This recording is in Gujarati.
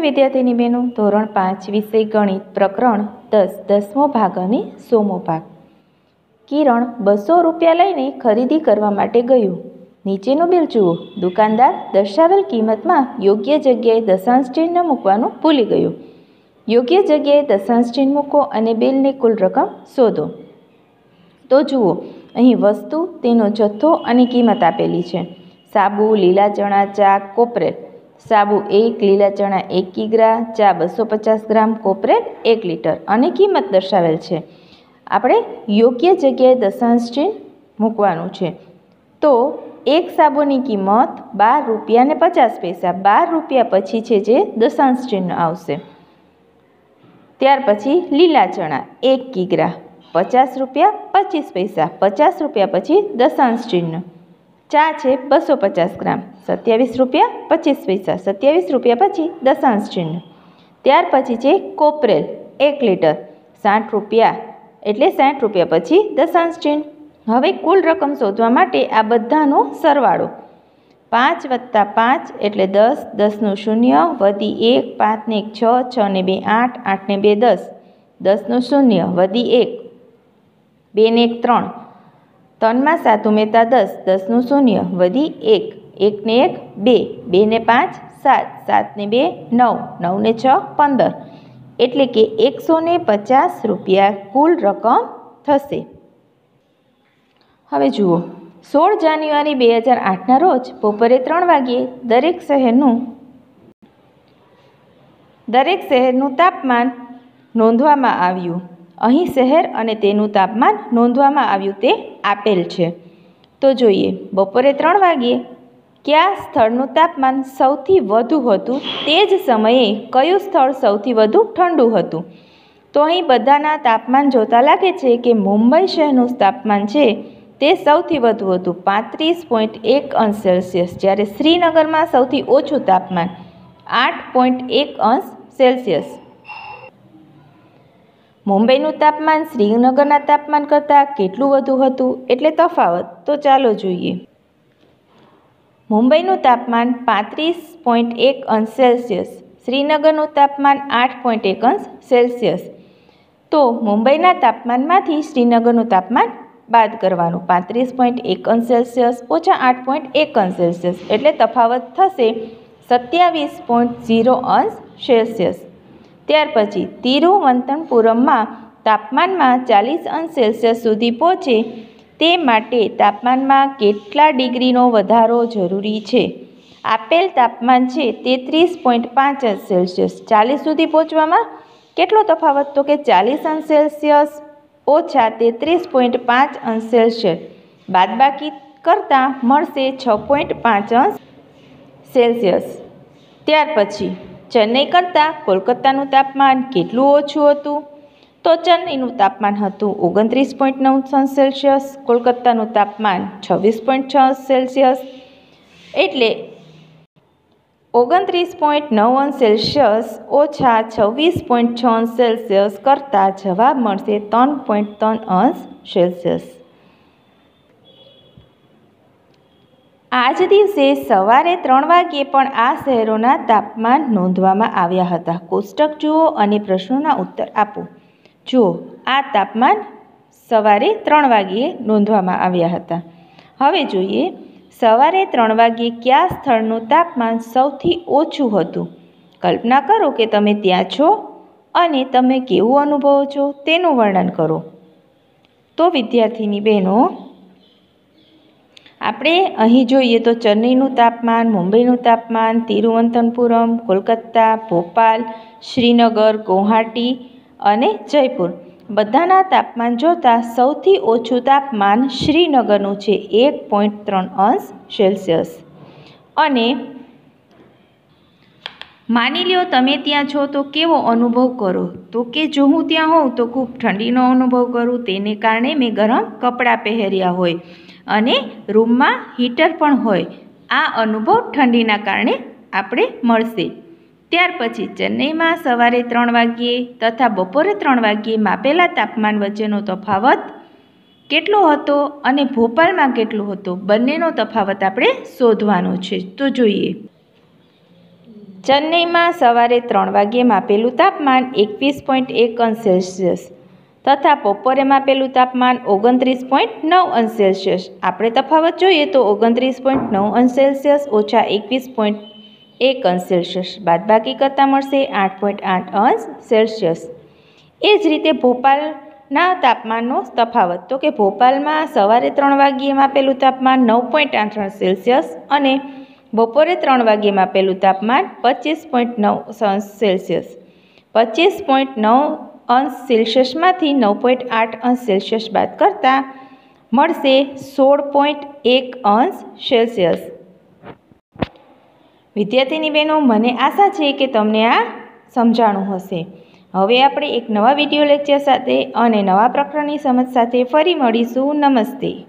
વિદ્યાર્થીની બહેનો, ધોરણ 5 વિષય ગણિત પ્રકરણ 10 10મો ભાગ અને 100મો ભાગ. કિરણ 200 રૂપિયા લઈને ખરીદી કરવા માટે ગયું. નીચેનું બિલ જુઓ. દુકાનદાર દર્શાવેલ કિંમતમાં યોગ્ય જગ્યાએ દશાંશ ચિહ્ન મૂકવાનું ભૂલી ગયું. યોગ્ય જગ્યાએ દશાંશ ચિહ્ન મૂકો અને બિલની કુલ રકમ શોધો. તો જુઓ, અહીં વસ્તુ, તેનો જથ્થો અને કિંમત આપેલી છે. સાબુ, લીલા ચણા, ચા, કોપરેલ. સાબુ 1, લીલા ચણા 1 કિગ્રા, ચા 250 ગ્રામ, કોપરેલ 1 લીટર અને કિંમત દર્શાવેલ છે. આપણે યોગ્ય જગ્યાએ દશાંશ ચિહ્ન મૂકવાનું છે. તો એક સાબુની કિંમત 12 રૂપિયા ને 50 પૈસા. 12 રૂપિયા પછી છે જે દશાંશ ચિહ્ન આવશે. ત્યાર પછી લીલા ચણા 1 કિગ્રા, 50 રૂપિયા 25 પૈસા. 50 રૂપિયા પછી દશાંશ ચિહ્ન. ચા છે 250 ગ્રામ, 27 રૂપિયા 25 પૈસા. 27 રૂપિયા પછી દશાંશ ચિહ્ન. ત્યાર પછી છે કોપરેલ 1 લીટર, 60 રૂપિયા એટલે 60 રૂપિયા પછી દશાંશ ચિહ્ન. હવે કુલ રકમ શોધવા માટે આ બધાનો સરવાળો. 5 વત્તા 5 એટલે 10, 10નું 0, વધી 1, 5 ને 1 6, 6 ને 2 8, 8 ને 2 10, 10નું 0, વધી 1, 2 ને 1 3, 3 માં 7 ઉમેરતા 10, 10નું 0, વધી 1, 1 ને 1 2, 2 ને 5 7, 7 ને 2 9, 9 ને 6 15, એટલે કે 150 રૂપિયા કુલ રકમ થશે. હવે જુઓ, 16 જાન્યુઆરી 2008ના રોજ બપોરે 3 વાગ્યે દરેક શહેરનું તાપમાન નોંધવામાં આવ્યું. અહીં શહેર અને તેનું તાપમાન નોંધવામાં આવ્યું તે આપેલ છે. તો જોઈએ, બપોરે 3 વાગ્યે કયા સ્થળનું તાપમાન સૌથી વધુ હતું, તે જ સમયે કયું સ્થળ સૌથી વધુ ઠંડુ હતું. તો અહીં બધાના તાપમાન જોતા લાગે છે કે મુંબઈ શહેરનું તાપમાન છે તે સૌથી વધુ હતું, 35.1 અંશ સેલ્સિયસ, જ્યારે શ્રીનગરમાં સૌથી ઓછું તાપમાન 8.1 અંશ સેલ્સિયસ. મુંબઈનું તાપમાન શ્રીનગરના તાપમાન કરતાં કેટલું વધુ હતું, એટલે તફાવત. તો ચાલો જોઈએ. મુંબઈનું તાપમાન 35.1 અંશ સેલ્સિયસ, શ્રીનગરનું તાપમાન 8.1 અંશ સેલ્સિયસ. તો મુંબઈના તાપમાનમાંથી શ્રીનગરનું તાપમાન બાદ કરવાનું. 35.1 અંશ સેલ્સિયસ ઓછા 8.1 અંશ સેલ્સિયસ એટલે તફાવત થશે 27.0 અંશ સેલ્સિયસ. ત્યાર પછી તિરુવનંતપુરમમાં તાપમાનમાં 40 અંશ સેલ્સિયસ સુધી પહોંચે તે માટે તાપમાનમાં કેટલા ડિગ્રીનો વધારો જરૂરી છે? આપેલ તાપમાન છે 33.5 અંશ સેલ્સિયસ. 40 સુધી પહોંચવામાં કેટલો તફાવત? તો કે 40 અંશ સેલ્સિયસ ઓછા 33.5 અંશ સેલ્સિયસ બાદબાકી કરતાં મળશે 6.5 અંશ સેલ્સિયસ. ત્યાર પછી ચેન્નઈ કરતાં કોલકાતાનું તાપમાન કેટલું ઓછું હતું? તો ચેન્નઈનું તાપમાન હતું 29.9 અંશ સેલ્સિયસ, કોલકાતાનું તાપમાન 26.6 અંશ સેલ્સિયસ, એટલે 29.9 અંશ સેલ્સિયસ ઓછા 26.6 અંશ સેલ્સિયસ કરતાં જવાબ મળશે 3.3 અંશ સેલ્સિયસ. આ જ દિવસે સવારે 3 વાગ્યે પણ આ શહેરોના તાપમાન નોંધવામાં આવ્યા હતા. કોષ્ટક જુઓ અને પ્રશ્નોના ઉત્તર આપો. જુઓ, આ તાપમાન સવારે 3 વાગ્યે નોંધવામાં આવ્યા હતા. હવે જોઈએ, સવારે 3 વાગ્યે કયા સ્થળનું તાપમાન સૌથી ઓછું હતું? કલ્પના કરો કે તમે ત્યાં છો અને તમે કેવું અનુભવો છો તેનું વર્ણન કરો. તો વિદ્યાર્થીની બહેનો, આપણે અહીં જોઈએ તો ચેન્નઈનું તાપમાન, મુંબઈનું તાપમાન, તિરુવનંતપુરમ, કોલકાતા, ભોપાલ, શ્રીનગર, ગુવાહાટી અને જયપુર બધાના તાપમાન જોતાં સૌથી ઓછું તાપમાન શ્રીનગરનું છે 1.3 અંશ સેલ્સિયસ. અને માની લ્યો તમે ત્યાં છો તો કેવો અનુભવ કરો? તો કે જો હું ત્યાં હોઉં તો ખૂબ ઠંડીનો અનુભવ કરું, તેને કારણે મેં ગરમ કપડાં પહેર્યા હોય અને રૂમમાં હીટર પણ હોય. આ અનુભવ ઠંડીના કારણે આપણે મળશે. ત્યાર પછી ચેન્નઈમાં સવારે 3 વાગ્યે તથા બપોરે 3 વાગ્યે માપેલા તાપમાન વચ્ચેનો તફાવત કેટલો હતો અને ભોપાલમાં કેટલો હતો, બંનેનો તફાવત આપણે શોધવાનો છે. તો જોઈએ, ચેન્નઈમાં સવારે 3 વાગ્યે માપેલું તાપમાન 21.1 અંશ સેલ્સિયસ તથા બપોરે માપેલું તાપમાન 29.9 અંશ સેલ્સિયસ. આપણે તફાવત જોઈએ તો 29.9 અંશ સેલ્સિયસ ઓછા 21.1 અંશ સેલ્સિયસ બાદબાકી કરતાં મળશે 8.8 અંશ સેલ્સિયસ. એ જ રીતે ભોપાલના તાપમાનનો તફાવત તો કે ભોપાલમાં સવારે 3 વાગ્યે માપેલું તાપમાન 9.8 અંશ સેલ્સિયસ અને બપોરે 3 વાગ્યે માપેલું તાપમાન 25.9 અંશ સેલ્સિયસ. 25.9 અંશ સેલ્સિયસમાંથી 9.8 અંશ સેલ્સિયસ બાદ કરતાં મળશે 16.1 અંશ સેલ્સિયસ. વિદ્યાર્થીની બહેનો, મને આશા છે કે તમને આ સમજાણું હશે. હવે આપણે એક નવા વિડીયો લેક્ચર સાથે અને નવા પ્રકરણની સમજ સાથે ફરી મળીશું. નમસ્તે.